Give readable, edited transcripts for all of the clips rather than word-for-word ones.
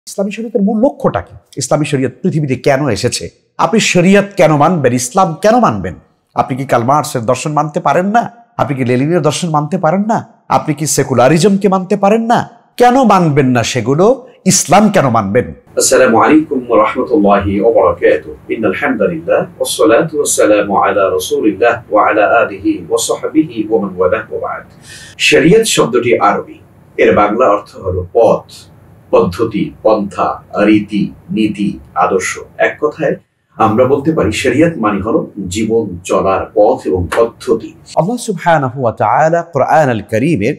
ইসলামী শরীয়তের মূল লক্ষ্যটা কি? ইসলামী শরীয়ত পৃথিবীতে কেন এসেছে? আপনি শরীয়ত কেন মানবেন? ইসলাম কেন মানবেন? আপনি কি কার্ল মার্কসের দর্শন মানতে পারেন না? আপনি কি লেনিনের দর্শন মানতে পারেন না? আপনি কি সেকুলারিজমকে মানতে পারেন না? কেন মানবেন না সেগুলো? ইসলাম কেন মানবেন? আসসালামু আলাইকুম ওয়া রাহমাতুল্লাহি ওয়া বারাকাতুহু। ইন্নাল হামদালিল্লাহ ওয়াস সালাতু ওয়াস সালামু আলা রাসূলিল্লাহ ওয়া আলা আলিহি ওয়া সাহবিহি ওয়া মান ওয়ালাহ ওয়া বা'দ। শরীয়ত শব্দটি আরবি, এর বাংলা অর্থ হলো পথ, পদ্ধতি, পন্থা, রীতি, নীতি, আদর্শ। এক কথায় আমরা বলতে পারি শরীয়ত মানে হলো জীবন চলার পথ এবং পদ্ধতি। আল্লাহ সুবহানাহু ওয়া তাআলা কুরআন আল কারীমে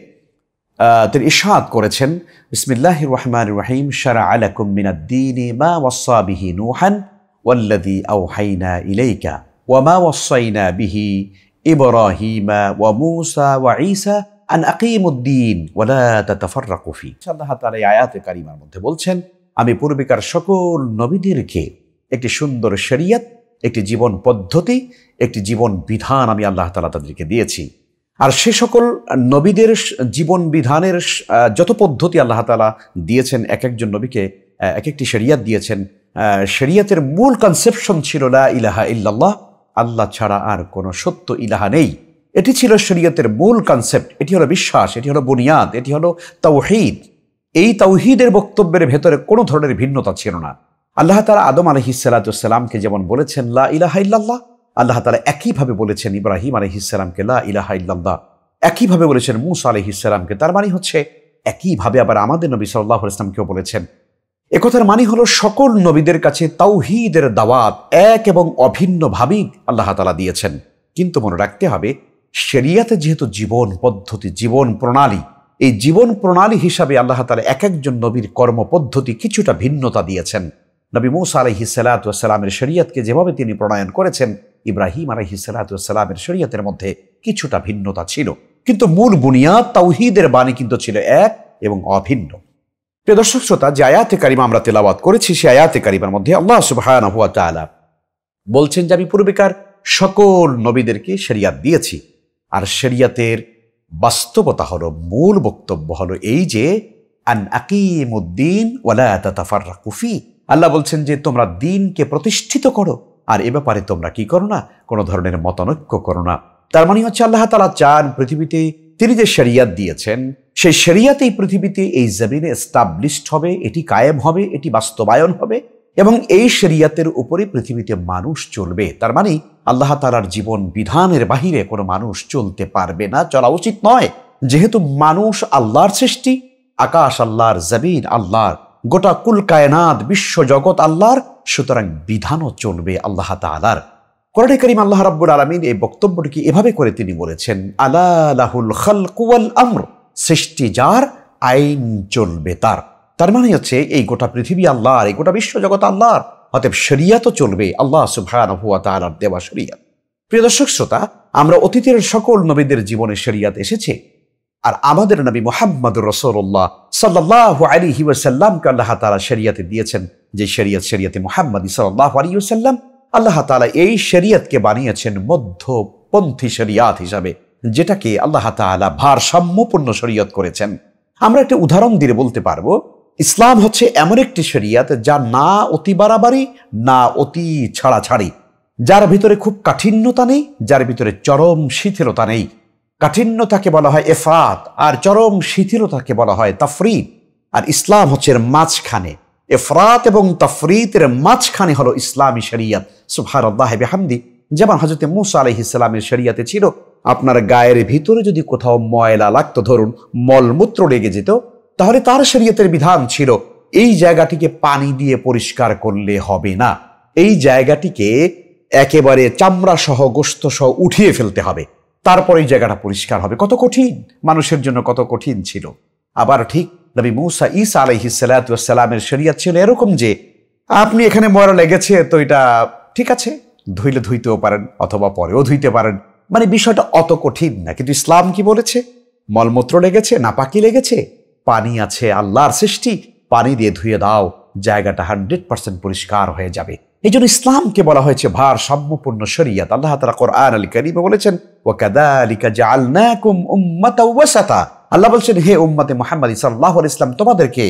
তিনি ইরশাদ করেছেন, বিসমিল্লাহির রহমানির রহিম, শারা'a লাকুম মিনাদ-দীনি মা ওয়াসসা বিহি নূহান ওয়াল্লাযী আওহাইনা ইলাইকা ওয়া মা ওয়াসাইনা বিহি ইব্রাহিমা ওয়া মূসা ওয়া ঈসা আন আকিমুদ-দীন ওয়া লা তাতাফাররাকু ফি। আল্লাহ তাআলা এই আয়াতে কারিমার মধ্যে বলছেন, আমি পূর্বেকার সকল নবীদেরকে একটি সুন্দর শরীয়ত, একটি জীবন পদ্ধতি, একটি জীবন বিধান আমি আল্লাহ তাআলা তাদেরকে দিয়েছি। আর সে সকল নবীদের জীবন বিধানের যত পদ্ধতি আল্লাহ তাআলা দিয়েছেন, এক একজন নবীকে এক একটি শরীয়ত দিয়েছেন। শরীয়তের মূল কনসেপশন ছিল লা ইলাহা ইল্লাল্লাহ, আল্লাহ ছাড়া আর কোনো সত্য ইলাহা নেই। এটি ছিল শরীয়তের মূল কনসেপ্ট। এটি হলো বিশ্বাস, এটি হলো বুনিয়াদ, এটি হলো তাওহীদ। এই তাওহীদের বক্তব্যের ভেতরে কোনো ধরনের ভিন্নতা ছিল না। আল্লাহ তাআলা আদম আলাইহিস সালাতু ওয়াস সালামকে যেমন বলেছেন লা ইলাহা ইল্লাল্লাহ, আল্লাহ তাআলা একইভাবে বলেছেন ইব্রাহিম আলাইহিস সালামকে লা ইলাহা ইল্লাল্লাহ, একইভাবে বলেছেন মূসা আলাইহিস সালামকে। তার মানে হচ্ছে একইভাবে আবার আমাদের নবী সাল্লাল্লাহু আলাইহি ওয়াসাল্লামকেও বলেছেন। একথার মানে হলো সকল নবীদের কাছে তাওহীদের দাওয়াত এক এবং অভিন্নভাবেই আল্লাহ তাআলা দিয়েছেন। কিন্তু মনে রাখতে হবে, শরীয়তে যেহেতু জীবন পদ্ধতি, জীবন প্রণালী, এই জীবন প্রণালী হিসাবে আল্লাহ তাআলা এক একজন নবীর কর্মপদ্ধতি কিছুটা ভিন্নতা দিয়েছেন। নবী মূসা আলাইহিস সালাতু ওয়াস সালামের শরীয়তকে যেভাবে তিনি প্রণয়ন করেছেন, ইব্রাহিম আলাইহিস সালাতু ওয়াস সালামের শরীয়তের মধ্যে কিছুটা ভিন্নতা ছিল, কিন্তু মূল বুনিয়াদ তাওহীদের বাণী কিন্তু ছিল এক এবং অভিন্ন। প্রিয় দর্শক শ্রোতা, যে আয়াতে কারিমা আমরা তেলাওয়াত করেছি, সেই আয়াতে কারিমার মধ্যে আল্লাহ সুবহানাহু ওয়া তাআলা বলছেন যে আমি পূর্বেকার সকল নবীদেরকে শরীয়ত দিয়েছি। আর শরীয়তের বাস্তবতা হলো, মূল বক্তব্য হলো এই যে আন আকিমুদ-দীন ওয়া লা তাতাফাররাকু ফি। আল্লাহ বলছেন যে তোমরা দ্বীনকে প্রতিষ্ঠিত করো, আর এ ব্যাপারে তোমরা কি করো না, কোনো ধরনের মতানৈক্য করো না। তার মানে হচ্ছে আল্লাহ তাআলা চান পৃথিবীতে তিনি যে শরীয়ত দিয়েছেন, সেই শরীয়তেই পৃথিবীতে এই জমিনে এস্টাবলিশড হবে, এটি কায়েম হবে, এটি বাস্তবায়ন হবে, এবং এই শরীয়তের উপরে পৃথিবীতে মানুষ চলবে। তার মানে আল্লাহ তাআলার জীবন বিধানের বাহিরে কোনো মানুষ চলতে পারবে না, চলা উচিত নয়। যেহেতু মানুষ আল্লাহর সৃষ্টি, আকাশ আল্লাহর, জমিন আল্লাহর, গোটা কুল কায়নাত বিশ্ব জগৎ আল্লাহর, সুতরাং বিধানও চলবে আল্লাহ তাআলার। কোরআনে কারীম আল্লাহ রাব্বুল আলামিন এই বক্তব্যটিকে এভাবে করে তিনি বলেছেন, আলা লাহুল খালকু ওয়াল আমর, সৃষ্টি যার, আইন চলবে তার। তার মানে হচ্ছে এই গোটা পৃথিবী আল্লাহর, এই গোটা বিশ্ব জগৎ আল্লাহর, অতএব শরীয়তও চলবে আল্লাহ সুবহানাহু ওয়া তাআলার দেওয়া শরীয়ত। প্রিয় দর্শক শ্রোতা, আমরা অতীতের সকল নবীদের জীবনে শরীয়ত এসেছে, আর আমাদের নবী মুহাম্মদুর রাসূলুল্লাহ সাল্লাল্লাহু আলাইহি ওয়াসাল্লামকে আল্লাহ তাআলা শরীয়ত দিয়েছেন, যে শরীয়তে মুহাম্মদী সাল্লাল্লাহু আলাইহি ওয়াসাল্লাম। আল্লাহ তাআলা এই শরীয়তকে বানিয়েছেন মধ্যপন্থী শরীয়ত হিসাবে, যেটাকে আল্লাহ তাআলা ভারসাম্যপূর্ণ শরীয়ত করেছেন। আমরা একটা উদাহরণ দিয়ে বলতে পারবো, ইসলাম হচ্ছে এমন একটি শরীয়ত যা না অতি বাড়াবাড়ি, না অতি ছাড়াছাড়ি, যার ভিতরে খুব কাঠিন্যতা নেই, যার ভিতরে চরম শিথিলতা নেই। কাঠিন্যতাকে বলা হয় ইফরাত, আর চরম শিথিলতাকে বলা হয় তাফরিদ। আর ইসলাম হচ্ছে এর মাঝখানে, ইফরাত এবং তাফরিদের মাঝখানে হলো ইসলামী শরীয়ত। সুবহানাল্লাহি বিহামদি। যেমন হযরত মূসা আলাইহিস সালামের শরীয়তে ছিল, আপনার গায়ের ভিতরে যদি কোথাও ময়লা লাগতো, ধরুন মলমূত্র লেগে যেত, তাহলে তার শরীয়তের বিধান ছিল এই জায়গাটিকে পানি দিয়ে পরিষ্কার করলে হবে না, এই জায়গাটিকে একেবারে চামড়া সহ গোশত সহ উঠিয়ে ফেলতে হবে, তারপর এই জায়গাটা পরিষ্কার হবে। কত কঠিন, মানুষের জন্য কত কঠিন ছিল। আবার ঠিক নবী মূসা ঈসা আলাইহিস সালাতু ওয়াস সালামের শরীয়ত ছিল এরকম যে আপনি এখানে ময়লা লেগেছে, তো এটা ঠিক আছে, ধুইলে ধুইতেও পারেন অথবা পরেও ধুইতে পারেন, মানে বিষয়টা অত কঠিন না। কিন্তু ইসলাম কি বলেছে? মলমূত্র লেগেছে, নাপাকি লেগেছে, পানি আছে আল্লাহর সৃষ্টি, পানি দিয়ে ধুয়ে দাও, জায়গাটা 100% পরিষ্কার হয়ে যাবে। এই জন্য ইসলামকে বলা হয়েছে ভারসাম্যপূর্ণ শরীয়ত। আল্লাহ তাআলা কোরআন আল কারীমে বলেছেন, ওয়া কাযালিকা জাআলনাকুম উম্মাতাও ওয়াসাতা। আল্লাহ বলছেন, হে উম্মতে মুহাম্মদী সাল্লাল্লাহু আলাইহি ওয়াসাল্লাম, তোমাদেরকে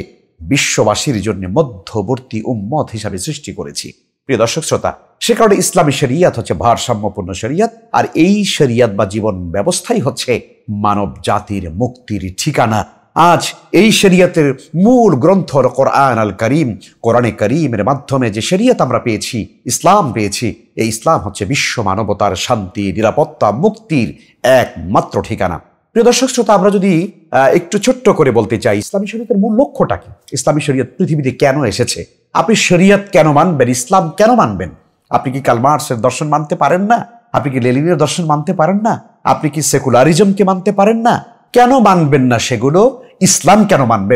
বিশ্ববাসীর জন্য মধ্যবর্তী উম্মত হিসাবে সৃষ্টি করেছি। প্রিয় দর্শক শ্রোতা, সে কারণে ইসলামী শরিয়াত হচ্ছে ভারসাম্যপূর্ণ শরিয়াত, আর এই শরিয়াত বা জীবন ব্যবস্থাই হচ্ছে মানব জাতির মুক্তির ঠিকানা। আজ এই শরিয়াতের মূল গ্রন্থ হল কোরআন আল করিম। কোরআনে করিমের মাধ্যমে যে শরিয়াত আমরা পেয়েছি, ইসলাম পেয়েছি, এই ইসলাম হচ্ছে বিশ্ব মানবতার শান্তি, নিরাপত্তা, মুক্তির একমাত্র ঠিকানা। প্রিয় দর্শক শ্রোতা, আমরা যদি একটু ছোট্ট করে বলতে চাই ইসলামী শরিয়তের মূল লক্ষ্যটা কি, ইসলামী শরিয়ত পৃথিবীতে কেন এসেছে, আপনি শরিয়ত কেন মানবেন, ইসলাম কেন মানবেন? আপনি কি কার্ল মার্কসের দর্শন মানতে পারেন না? আপনি কি লেনিনের দর্শন মানতে পারেন না? আপনি কি সেকুলারিজমকে মানতে পারেন না? কেন মানবেন না সেগুলো? ইসলাম কেন মানবেন?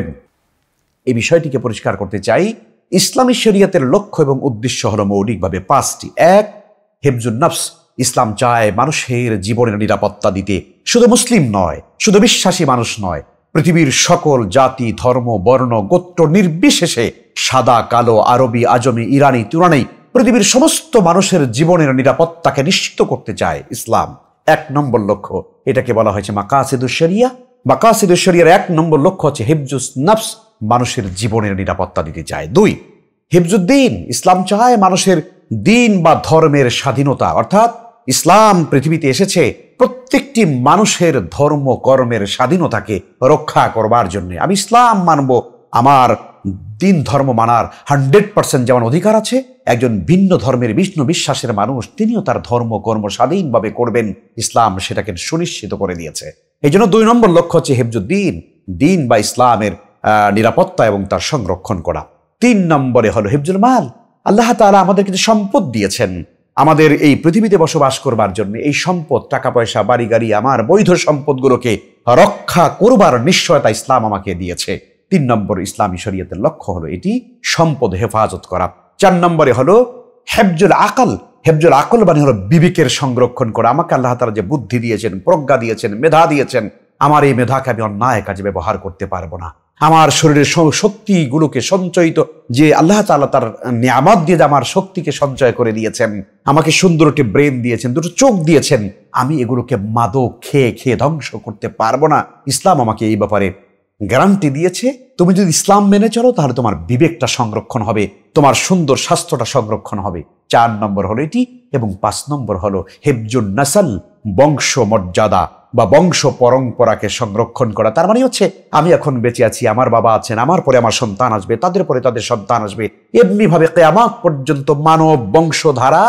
এই বিষয়টিকে পরিষ্কার করতে চাই। ইসলামী শরিয়তের লক্ষ্য এবং উদ্দেশ্য হলো মৌলিকভাবে পাঁচটি। এক, হিফজুন নফস। ইসলাম চায় মানুষের জীবনের নিরাপত্তা দিতে। শুধু মুসলিম নয়, শুধু বিশ্বাসী মানুষ নয়, পৃথিবীর সকল জাতি, ধর্ম, বর্ণ, গোত্র নির্বিশেষে, সাদা, কালো, আরবি, আজমি, ইরানি, তুরানি, পৃথিবীর সমস্ত মানুষের জীবনের নিরাপত্তাকে নিশ্চিত করতে চায় ইসলাম। এক নম্বর লক্ষ্য, এটাকে বলা হয়েছে মাকাসিদুশ শরিয়া। মাকাসিদুশ শরিয়ার এক নম্বর লক্ষ্য হচ্ছে হিফজুস নফস, মানুষের জীবনের নিরাপত্তা দিতে চায়। দুই, হিফজুদ্দিন। ইসলাম চায় মানুষের দিন বা ধর্মের স্বাধীনতা, অর্থাৎ ইসলাম পৃথিবীতে এসেছে প্রত্যেকটি মানুষের ধর্ম কর্মের স্বাধীনতাকে রক্ষা করবার জন্য। আমি ইসলাম মানব, আমার দিন ধর্ম মানার 100% যেমন অধিকার আছে, একজন ভিন্ন ধর্মের বিষ্ণু বিশ্বাসের মানুষ তিনিও তার ধর্ম কর্ম স্বাধীনভাবে করবেন। ইসলাম সেটাকে সুনিশ্চিত করে দিয়েছে। এই জন্য 2 নম্বর লক্ষ্য হচ্ছে হিফজুদ্দিন, দিন বা ইসলামের নিরাপত্তা এবং তার সংরক্ষণ করা। 3 নম্বরে হলো হিফজুল মাল। আল্লাহ তাআলা আমাদের কিছু সম্পদ দিয়েছেন আমাদের এই পৃথিবীতে বসবাস করবার জন্য। এই সম্পদ, টাকা পয়সা, বাড়ি গাড়ি, আমার বৈধ সম্পদগুলোকে রক্ষা করবার নিশ্চয়তা ইসলাম আমাকে দিয়েছে। 3 নম্বর ইসলামী শরিয়তের লক্ষ্য হলো এটি, সম্পদ হেফাজত করা। 4 নম্বরে হলো হেফজুল আকল। হেফজুল আকল মানে হলো বিবেকের সংরক্ষণ করা। আমাকে আল্লাহ তাআলা যে বুদ্ধি দিয়েছেন, প্রজ্ঞা দিয়েছেন, মেধা দিয়েছেন, আমার এই মেধাকে আমি অন্যায় কাজে ব্যবহার করতে পারবো না। আমার শরীরের শক্তিগুলোকে সঞ্চয়িত, যে আল্লাহ তাআলা তার নিয়ামত দিয়ে আমার শক্তিকে সঞ্চয় করে দিয়েছেন, আমাকে সুন্দর একটি ব্রেন দিয়েছেন, 2টো চোখ দিয়েছেন, আমি এগুলোকে মাদক খেয়ে খেয়ে ধ্বংস করতে পারবো না। ইসলাম আমাকে এই ব্যাপারে গ্যারান্টি দিয়েছে। তুমি যদি ইসলাম মেনে চলো তাহলে তোমার বিবেকটা সংরক্ষণ হবে, তোমার সুন্দর স্বাস্থ্যটা সংরক্ষণ হবে। 4 নম্বর হলো এটি। এবং 5 নম্বর হলো হিফজুন নাসল, বংশ মর্যাদা বা বংশ পরম্পরাকে সংরক্ষণ করা। তার মানে হচ্ছে আমি এখন বেঁচে আছি, আমার বাবা আছেন, আমার পরে আমার সন্তান আসবে, তাদের পরে তাদের সন্তান আসবে, এমনিভাবে কিয়ামত পর্যন্ত মানব বংশধারা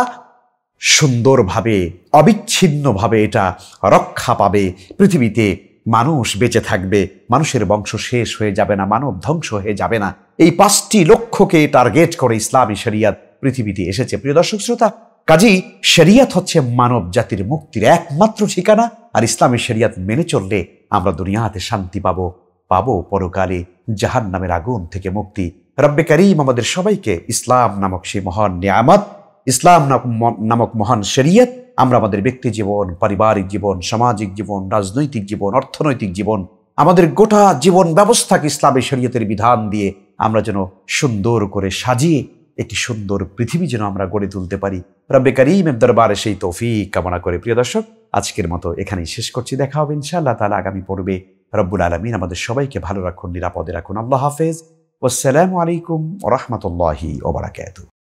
সুন্দরভাবে, অবিচ্ছিন্নভাবে এটা রক্ষা পাবে। পৃথিবীতে মানুষ বেঁচে থাকবে, মানুষের বংশ শেষ হয়ে যাবে না, মানব ধ্বংস হয়ে যাবে না। এই 5টি লক্ষ্যকে টার্গেট করে ইসলামী শরিয়ত পৃথিবীতে এসেছে। প্রিয় দর্শক শ্রোতা, কাজী শরিয়ত হচ্ছে মানব জাতির মুক্তির একমাত্র ঠিকানা। আর ইসলামী শরিয়ত মেনে চললে আমরা দুনিয়াতে শান্তি পাবো পরকালে জাহান্নামের আগুন থেকে মুক্তি। রব্বে করিম আমাদের সবাইকে ইসলাম নামক সেই মহান নিয়ামত, ইসলাম নামক মহান শরিয়ত আমরা আমাদের ব্যক্তি জীবন, পারিবারিক জীবন, সামাজিক জীবন, রাজনৈতিক জীবন, অর্থনৈতিক জীবন, আমাদের গোটা জীবন ব্যবস্থাকে ইসলামী শরিয়তের বিধান দিয়ে আমরা যেন সুন্দর করে সাজিয়ে একটি সুন্দর পৃথিবী যেন আমরা গড়ে তুলতে পারি। রব্বে করিমের দরবারে সেই তৌফিক কামনা করে প্রিয় দর্শক আজকের মতো এখানেই শেষ করছি। দেখা হবে ইনশাআল্লাহ তাআলা আগামী পর্বে। রব্বুল আলামিন আমাদের সবাইকে ভালো রাখুন, নিরাপদে রাখুন। আল্লাহ হাফেজ। ওয়াসসালামু আলাইকুম ওয়া রাহমাতুল্লাহি ওয়া বারাকাতুহু।